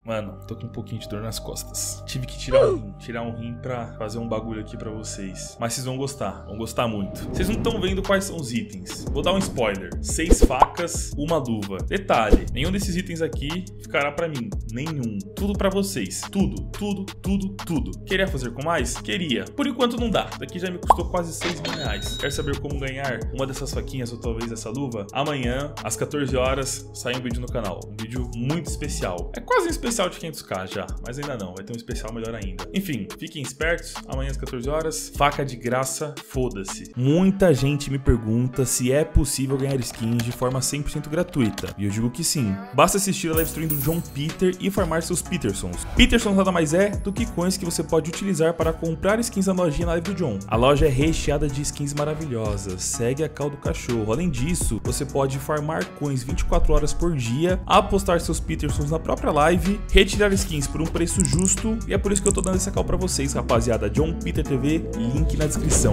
Mano, tô com um pouquinho de dor nas costas. Tive que tirar um rim pra fazer um bagulho aqui pra vocês. Mas vocês vão gostar muito. Vocês não estão vendo quais são os itens. Vou dar um spoiler. 6 facas, uma luva. Detalhe, nenhum desses itens aqui ficará pra mim. Nenhum. Tudo pra vocês. Tudo. Queria fazer com mais? Queria. Por enquanto não dá. Daqui já me custou quase 6 mil reais. Quer saber como ganhar uma dessas faquinhas ou talvez essa luva? Amanhã, às 14 horas, sai um vídeo no canal. Um vídeo muito especial. É quase um especial de 500k já, mas ainda não, vai ter um especial melhor ainda. Enfim, fiquem espertos, amanhã às 14 horas, faca de graça, foda-se. Muita gente me pergunta se é possível ganhar skins de forma 100% gratuita, e eu digo que sim. Basta assistir a live stream do John Peter e farmar seus Petersons. Petersons nada mais é do que coins que você pode utilizar para comprar skins na lojinha na live do John. A loja é recheada de skins maravilhosas, segue a cal do cachorro. Além disso, você pode farmar coins 24 horas por dia, apostar seus Petersons na própria live, retirar skins por um preço justo, e é por isso que eu tô dando essa call pra vocês, rapaziada. John Peter TV, link na descrição.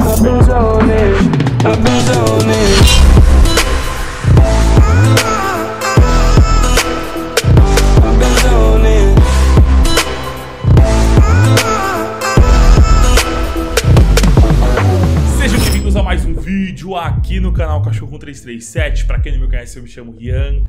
Sejam bem-vindos a mais um vídeo aqui no canal Cachorro 1337. Pra quem não me conhece, eu me chamo Rian.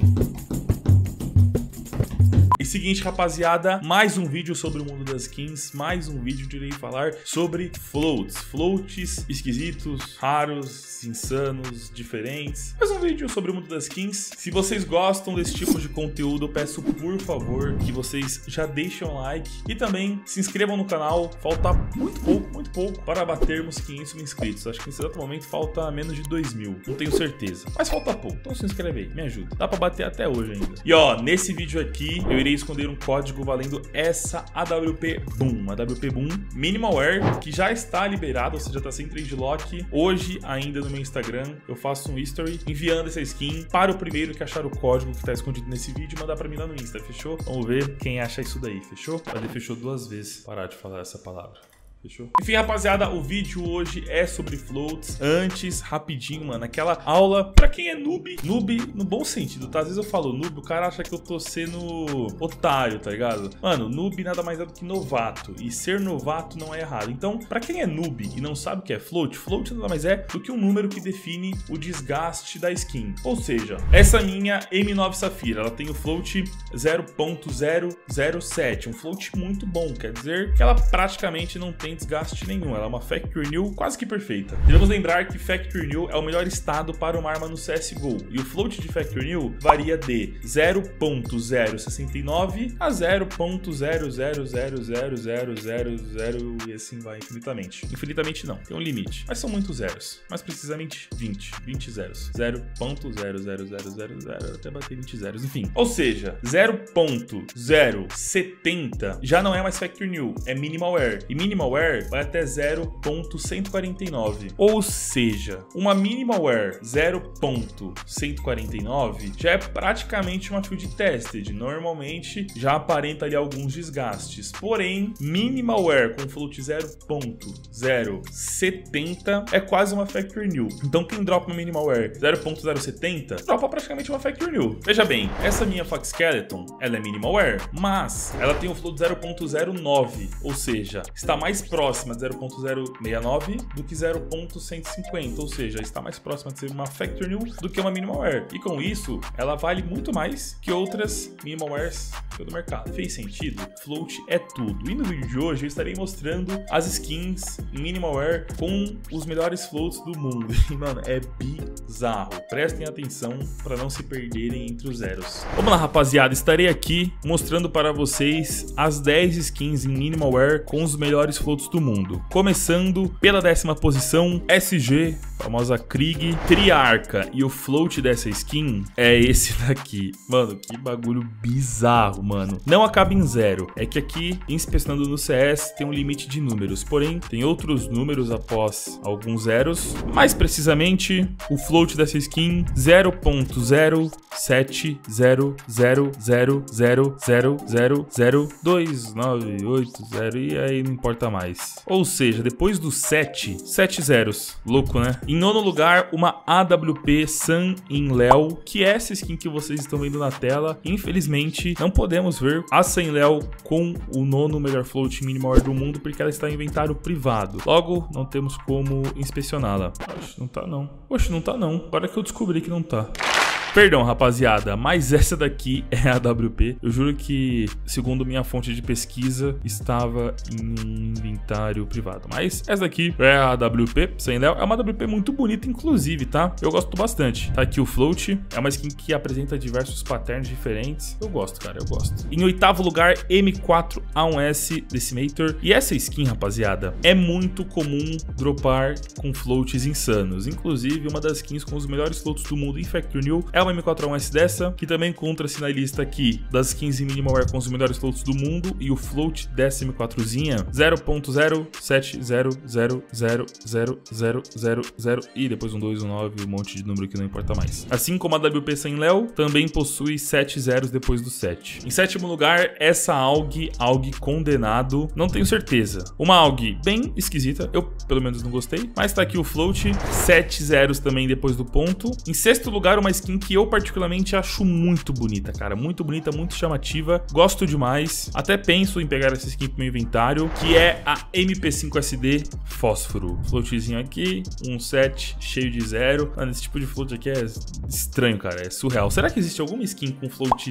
E seguinte, rapaziada, mais um vídeo sobre o mundo das skins, mais um vídeo onde irei falar sobre floats esquisitos, raros, insanos, diferentes. Mais um vídeo sobre o mundo das skins. Se vocês gostam desse tipo de conteúdo, eu peço por favor que vocês já deixem um like e também se inscrevam no canal. Falta muito pouco para batermos 500 mil inscritos. Acho que nesse exato momento falta menos de 2.000, não tenho certeza, mas falta pouco, então se inscreve aí, me ajuda. Dá pra bater até hoje ainda. E ó, nesse vídeo aqui eu irei esconder um código valendo essa AWP Boom, AWP Boom Minimalware, que já está liberado, ou seja, tá sem trade lock. Hoje ainda no meu Instagram eu faço um history enviando essa skin para o primeiro que achar o código que tá escondido nesse vídeo e mandar pra mim lá no Insta, fechou? Vamos ver quem acha isso daí, fechou? Ele fechou 2 vezes, parar de falar essa palavra. Fechou? Enfim, rapaziada, o vídeo hoje é sobre floats. Antes, rapidinho, mano, aquela aula pra quem é noob no bom sentido, tá? Às vezes eu falo noob, o cara acha que eu tô sendo otário, tá ligado? Mano, noob nada mais é do que novato, e ser novato não é errado. Então, pra quem é noob e não sabe o que é float nada mais é do que um número que define o desgaste da skin. Ou seja, essa minha M9 Safira, ela tem o float 0.007, um float muito bom, quer dizer que ela praticamente não tem desgaste nenhum, ela é uma Factory New quase que perfeita. Devemos lembrar que Factory New é o melhor estado para uma arma no CSGO, e o float de Factory New varia de 0.069 a 0.0000000 e assim vai infinitamente. Infinitamente não, tem um limite, mas são muitos zeros, mais precisamente 20 zeros, 0.00000 até bater 20 zeros, enfim. Ou seja, 0.070 já não é mais Factory New, é Minimalware, e Minimalware vai até 0.149. Ou seja, uma Minimalware 0.149 já é praticamente uma field tested. Normalmente já aparenta ali alguns desgastes. Porém, Minimalware com float 0.070 é quase uma Factory New. Então quem dropa uma Minimalware 0.070 dropa praticamente uma Factory New. Veja bem, essa minha Fox Skeleton, ela é Minimalware, mas ela tem um float 0.09, ou seja, está mais próxima de 0.069 do que 0.150, ou seja, está mais próxima de ser uma Factory New do que uma Minimalware. E com isso, ela vale muito mais que outras Minimalwares do mercado. Fez sentido? Float é tudo. E no vídeo de hoje eu estarei mostrando as skins em Minimalware com os melhores floats do mundo. E, mano, é bizarro. Prestem atenção para não se perderem entre os zeros. Vamos lá, rapaziada. Estarei aqui mostrando para vocês as 10 skins em Minimalware com os melhores floats do mundo. Começando pela 10ª posição, SG, famosa Krieg Triarca. E o float dessa skin é esse daqui. Mano, que bagulho bizarro, mano. Não acaba em zero. É que aqui, inspecionando no CS, tem um limite de números. Porém, tem outros números após alguns zeros. Mais precisamente, o float dessa skin 0.070000002980 e aí não importa mais. Ou seja, depois dos 7 zeros, louco, né? Em nono lugar, uma AWP Sun In Léo, que é essa skin que vocês estão vendo na tela. Infelizmente, não podemos ver a Sun In Léo com o nono melhor float minimal wear do mundo, porque ela está em inventário privado. Logo, não temos como inspecioná-la. Oxe, não tá não. Oxe, não tá não. Agora que eu descobri que não tá. Perdão, rapaziada, mas essa daqui é a AWP. Eu juro que, segundo minha fonte de pesquisa, estava em um inventário privado. Mas essa daqui é a AWP, sem Léo. É uma AWP muito bonita, inclusive, tá? Eu gosto bastante. Tá aqui o float. É uma skin que apresenta diversos patterns diferentes. Eu gosto, cara, eu gosto. Em oitavo lugar, M4A1S Decimator. E essa skin, rapaziada, é muito comum dropar com floats insanos. Inclusive, uma das skins com os melhores floats do mundo em Factory New é uma M4A1S dessa, que também encontra-se na lista aqui das skins em minimal wear com os melhores floats do mundo, e o float dessa M4zinha 0.07000000 e depois um 2, um 9, um monte de número que não importa mais. Assim como a WP sem Léo, também possui 7 zeros depois do 7. Em sétimo lugar, essa AUG condenado, não tenho certeza. Uma AUG bem esquisita, eu pelo menos não gostei, mas tá aqui o float, 7 zeros também depois do ponto. Em sexto lugar, uma skin que eu particularmente acho muito bonita, cara. Muito bonita, muito chamativa. Gosto demais. Até penso em pegar essa skin pro meu inventário, que é a MP5SD Fósforo. Floatzinho aqui, um 7 cheio de zero. Mano, esse tipo de float aqui é estranho, cara. É surreal. Será que existe alguma skin com float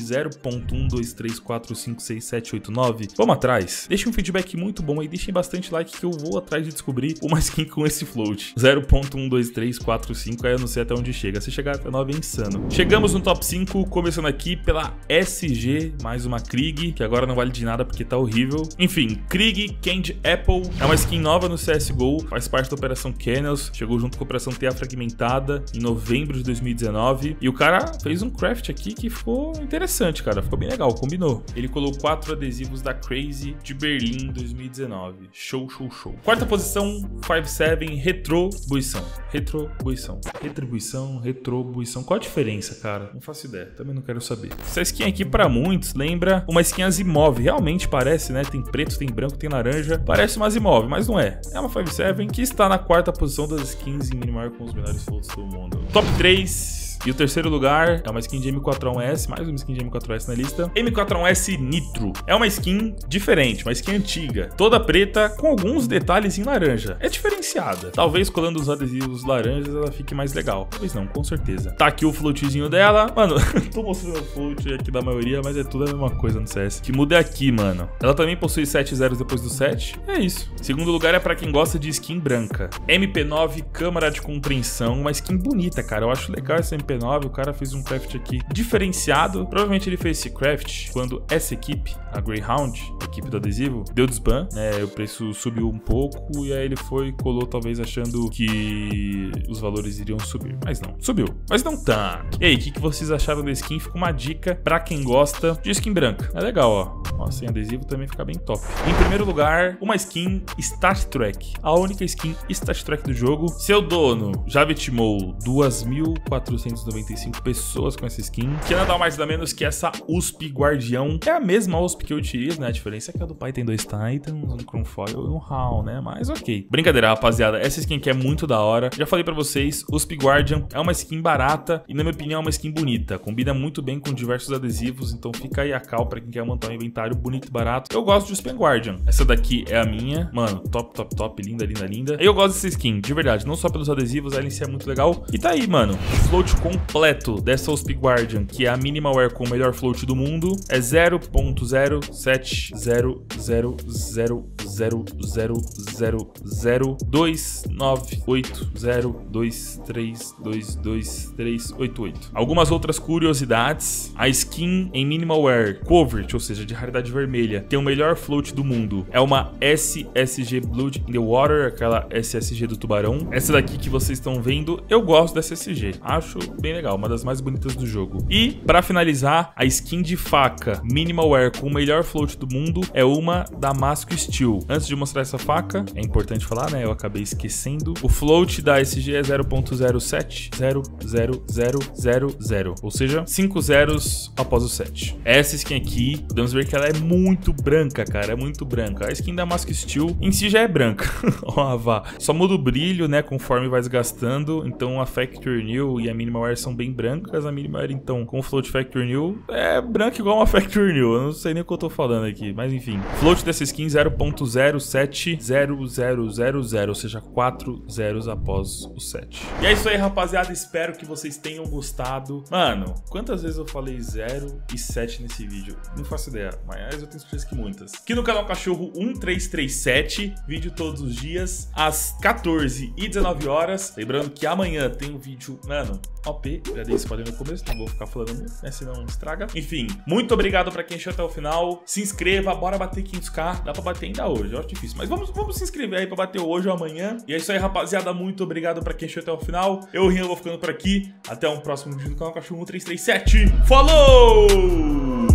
0.123456789? Vamos atrás. Deixem um feedback muito bom aí. Deixem bastante like que eu vou atrás de descobrir uma skin com esse float. 0.12345, aí eu não sei até onde chega. Se chegar até 9 é insano. Chegamos no top 5, começando aqui pela SG, mais uma Krieg, que agora não vale de nada porque tá horrível. Enfim, Krieg Candy Apple é uma skin nova no CSGO, faz parte da Operação Canals, chegou junto com a Operação TA Fragmentada em novembro de 2019. E o cara fez um craft aqui que ficou interessante, cara, ficou bem legal, combinou. Ele colocou 4 adesivos da Crazy de Berlim 2019. Show, show, show. Quarta posição, 5-7 Retrobuição. Retrobuição. Qual a diferença, cara? Não faço ideia, também não quero saber. Essa skin aqui, pra muitos, lembra uma skin Azimov. Realmente parece, né? Tem preto, tem branco, tem laranja. Parece uma Azimov, mas não é. É uma 5-7 que está na quarta posição das skins em minimal com os melhores floats do mundo. Top 3. E o terceiro lugar é uma skin de M4A1S, mais uma skin de M4A1S na lista. M4A1S Nitro. É uma skin diferente, uma skin antiga. Toda preta, com alguns detalhes em laranja. É diferenciada. Talvez colando os adesivos laranjas ela fique mais legal. Talvez não, com certeza. Tá aqui o floatzinho dela. Mano, tô mostrando o float aqui da maioria, mas é tudo a mesma coisa no CS. Que muda é aqui, mano. Ela também possui 7 zeros depois do 7. É isso. Segundo lugar é pra quem gosta de skin branca. MP9 Câmara de Compreensão. Uma skin bonita, cara. Eu acho legal essa MP9. O cara fez um craft aqui diferenciado. Provavelmente ele fez esse craft quando essa equipe, a Greyhound, a equipe do adesivo, deu desban, né? O preço subiu um pouco e aí ele colou talvez achando que os valores iriam subir. Mas não, subiu. Mas não tanto. E aí, o que vocês acharam da skin? Fica uma dica pra quem gosta de skin branca. É legal, ó. Ó, sem adesivo também fica bem top. Em primeiro lugar, uma skin Stat Track. A única skin Stat Track do jogo. Seu dono já vitimou 2.495 pessoas com essa skin, que nada mais nada menos que essa USP Guardião. É a mesma USP que eu utilizo, né? A diferença é que a do pai tem 2 Titans, um Chromefoil e um HAL, né? Mas ok. Brincadeira, rapaziada. Essa skin aqui é muito da hora. Já falei pra vocês, USP Guardian é uma skin barata e, na minha opinião, é uma skin bonita. Combina muito bem com diversos adesivos, então fica aí a cal pra quem quer montar um inventário bonito e barato. Eu gosto de USP Guardian. Essa daqui é a minha. Mano, top, top, top. Linda, linda, linda. Eu gosto dessa skin, de verdade. Não só pelos adesivos, ela em si é muito legal. E tá aí, mano. O float completo dessa USP Guardian, que é a minimal wear com o melhor float do mundo, é 0.07000298023222388. Algumas outras curiosidades: a skin em minimal wear Covert, ou seja, de raridade vermelha, tem o melhor float do mundo. É uma SSG Blood in the Water, aquela SSG do tubarão. Essa daqui que vocês estão vendo, eu gosto dessa SSG. Acho bem legal, uma das mais bonitas do jogo. E, pra finalizar, a skin de faca Minimal Wear com o melhor float do mundo é uma Damasco Steel. antes de mostrar essa faca, é importante falar, né? Eu acabei esquecendo. O float da SG é 0.0700000, ou seja, 5 zeros após o 7. Essa skin aqui, podemos ver que ela é muito branca, cara, é muito branca. A skin da Mask Steel em si já é branca. Ó, vá. Só muda o brilho, né, conforme vai desgastando. Então a Factory New e a Minimal Wear são bem brancas. A Minimal Wear, então, com o float Factory New, é branca igual uma Factory New. Eu não sei nem o que eu tô falando aqui, mas enfim. Float dessa skin 0.0700000, ou seja, 4 zeros após o 7. E é isso aí, rapaziada. Espero que vocês tenham gostado. Mano, quantas vezes eu falei 0 e 7 nesse vídeo? Não faço ideia, mas eu tenho certeza que muitas. Aqui no canal Cachorro 1337, vídeo todos os dias, às 14 e 19 horas. Lembrando que amanhã tem um vídeo, mano, OP. Já dei spoiler no começo, não vou ficar falando muito, né, senão estraga. Enfim, muito obrigado pra quem chegou até o final. Se inscreva, bora bater 500k. Dá pra bater ainda hoje, eu acho difícil, mas vamos se inscrever aí pra bater hoje ou amanhã. E é isso aí, rapaziada, muito obrigado pra quem chegou até o final. Eu, Rian, vou ficando por aqui. Até um próximo vídeo do canal Cachorro 1337. Falou!